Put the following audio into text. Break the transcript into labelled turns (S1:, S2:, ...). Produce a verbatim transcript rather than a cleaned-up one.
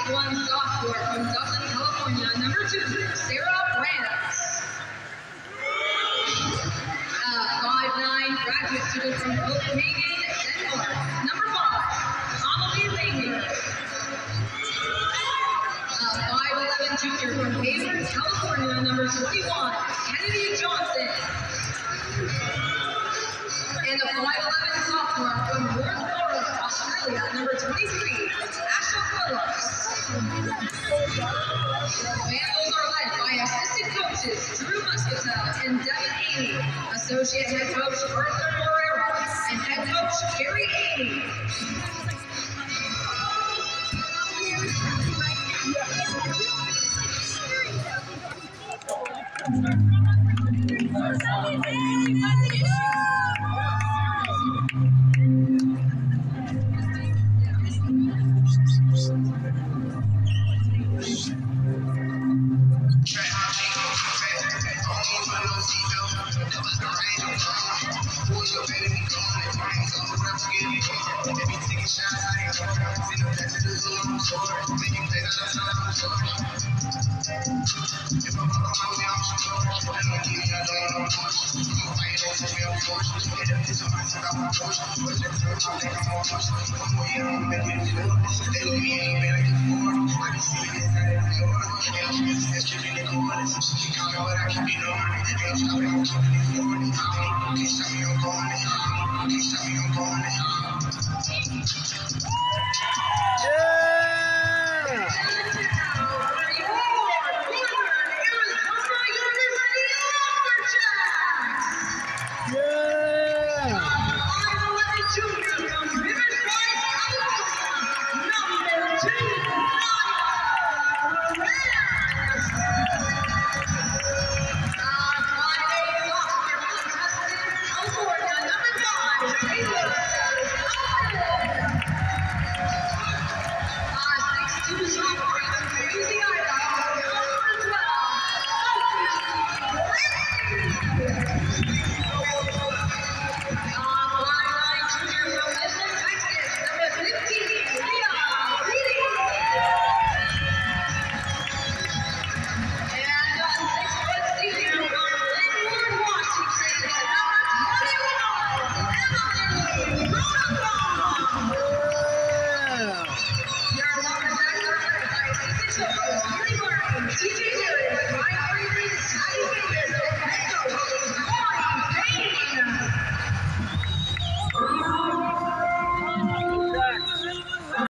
S1: one sophomore from Dublin, California, number two, Sarah Brands. Uh, five nine graduate student from Copenhagen, Denmark, number five, Amelie Ranger. Uh, five eleven junior from Hayward, California, number twenty-one, Kennedy Johnson. And the five eleven sophomore from North Warwick, Australia, number twenty-three, Ashley Phillips. Vandals are led by assistant coaches Drew Muscatel and Devin Amy, associate head coach Arthur Moreira, and head coach Jerry Amy. T J